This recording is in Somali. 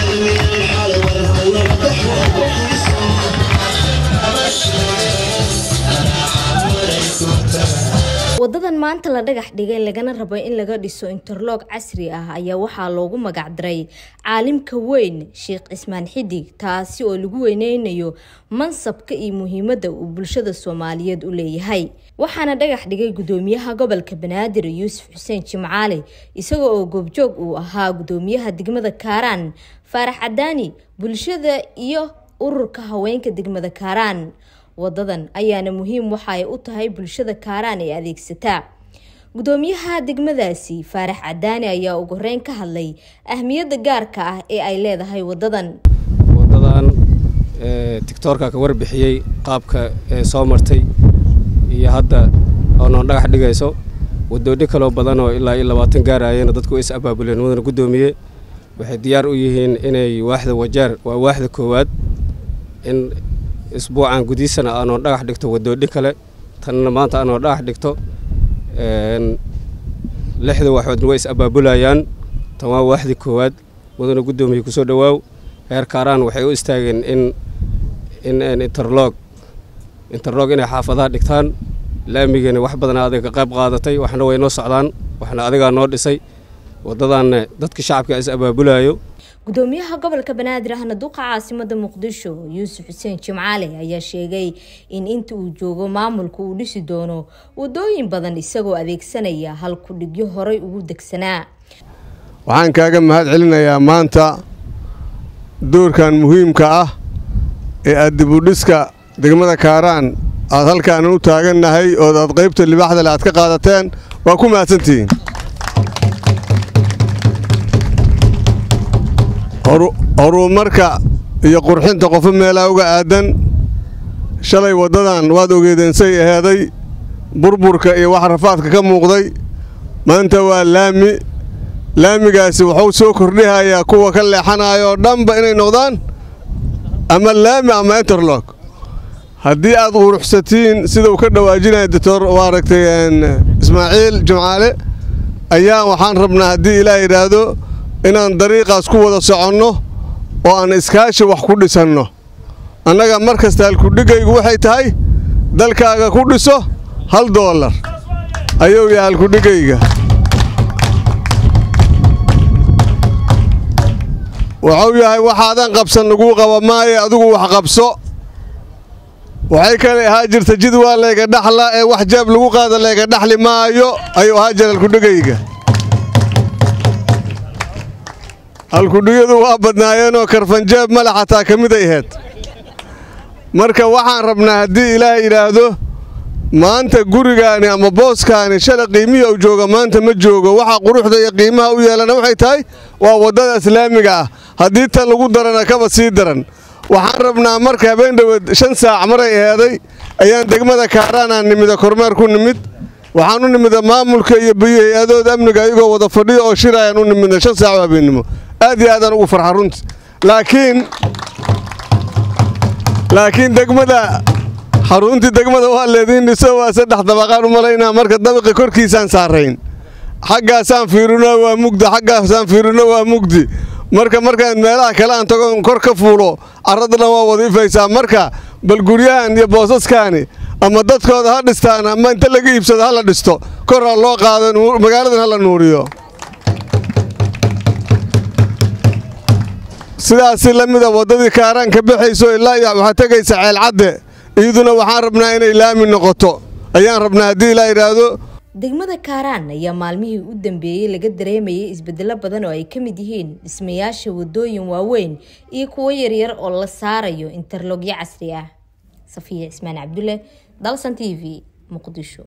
wadadan maanta la dhagax dhigay lagana rabo in laga dhiso interlock casri ah ayaa waxa loogu magac daray caalimka weyn Sheekh Ismaan Xidig taasi oo lagu weyneynayo mansabka iyo muhiimadda uu bulshada Soomaaliyeed u leeyahay waxaana dhagax dhigay gudoomiyaha gobolka Banaadir Yuusuf Xuseen Jimcaale isagoo oo goobjoog u ahaa gudoomiyaha degmada Kaaraan Faarax Cadaani bulshada iyo ururka haweenka degmada Kaaraan wadadan ayaana muhiim waxa ay u tahay bulshada Kaaraan ee adeegsata gudoomiyaha degmadaasi Faarax Cadaani ayaa ugu horeyn ka hadlay ahmiyadda gaarka ah ee ay leedahay wadadan TikTok-ka ka warbixiyay qaabka soo martay iyo hadda oo dhagax dhigayso wadoodo kale badan oo ilaa 20 gaarayeen dadku is abaabuleen wadana gudoomiye waxay diyaar u yihiin inay waaxda wajaar waa waaxda koowaad in isbuucan gudiisana aanu dhagax dhigto wadoodo kale tan maanta aanu dhagax dhigto lixda waxood way is abaabulayaan tan waa waaxda koowaad wadana gudoomiye ku soo dhawaaw heer Kaaraan waxay u istaageen in interlock inay xaafadaha dhigtaan laamigana wax badan aad ka qayb qaadatay waxna way noo socdaan waxna adiga noo dhisay wadadan dadka shacabka is abaabulayo gudoomiyaha gobolka Banaadir ahna duqa caasimada Muqdisho Yuusuf Xuseen Jimcaale ayaa sheegay in inta uu joogo maamulku uu dhisi doono wadooyin badan isagoo adeegsanaya hal ku dhigyo horay ugu degsanaa waxaan kaaga mahad celinayaa maanta doorkan muhiimka ah ee dib u dhiska degmada Kaaraan aad halkaan u taaganahay oo aad qaybta libaxda la aad ka qaadateen waa ku mahadsantiin horumarka iyo qurxinta qof meela uga aadan shalay wadadan waad ogeedeen say aheeday burburka iyo wax rafaadka ka muuqday maanta waa laamigaasi wuxuu soo kordhihayaa kuwa ka leexanayo dhanba inay noqdaan ama laami ama interlock haddii aad quruxsatiin sida uu ka dhawaajinayo doctor waaragtay Ismaaciil Jimcaale ayaa waxaan rabnaa haddii Ilaahay yiraahdo inaan dariiqaas ku wada soconno oo aan iskaashi wax ku dhisanno annaga markasta hal ku dhigaygu waxay tahay dalkaaga ku dhiso $1 ayuu yahay hal ku dhigayga wuxuu yahay waxaadan qabsan lagu qaba maayo adigu wax qabso waxay kale ahaa jirta jidwaa leega dhaxla ee wax jaab lagu qaada leega dhaxli maayo ayuu ahaa jir hal ku dhigayga halkudhiyadu waa badnaayeen oo karfanjeeb malaxa kamid ay ahayd marka waxaan rabnaa haddii Ilaahay yiraahdo maanta gurigaani ama booskaani shala qiimiyo u jooga maanta ma joogo waxa quruxda iyo qiimaha u yeelana waxay tahay waa wadada islaamiga ah haddii tan lagu darana kaba sii daran waxaan rabnaa marka habeen dhaweed 5 saac maray ahaday ayaan degmada Kaaraan nimida kormeer ku nimid waxaan u nimida maamulka iyo hay'adooda amniga ayagoo wada fadhiyo oo shirayaan u nimida 5 saac habeenimo aad iyo aadan ugu farxan runtii laakiin degmada xaruntii degmada waa leedin dhiso waa 3 dabaqaan u maleynaa marka dabaqi korkiisaan saarayn xaggaasaan fiirino waa mugdi xaggaasaan fiirino waa mugdi markaan meelaha kale aan tago kor ka fuulo aradna waa wadiifaysaa marka bal guryahan iyo boosaskaani ama dadkooda ha dhistaan ama inta laga iibsado hala dhisto kor loo qaado magaaladan hala nuuriyo sidaas la mid ah wadadii Kaaraan ka baxayso ilaa waxa tagaysa ceel cadde iyaduna waxaan rabnaa inay laami noqoto ayaan rabnaa haddii la yiraahdo degmada Kaaraan ayaa maalmihii u dambeeyay laga dareemayay isbedelo badan oo ay ka mid yihiin dhismayaasha wadooyin waaweyn iyo kuwa yaryar oo la saarayo interlockyo casri ah Safiya Ismaan Cabdulle Dalsan TV Muqdisho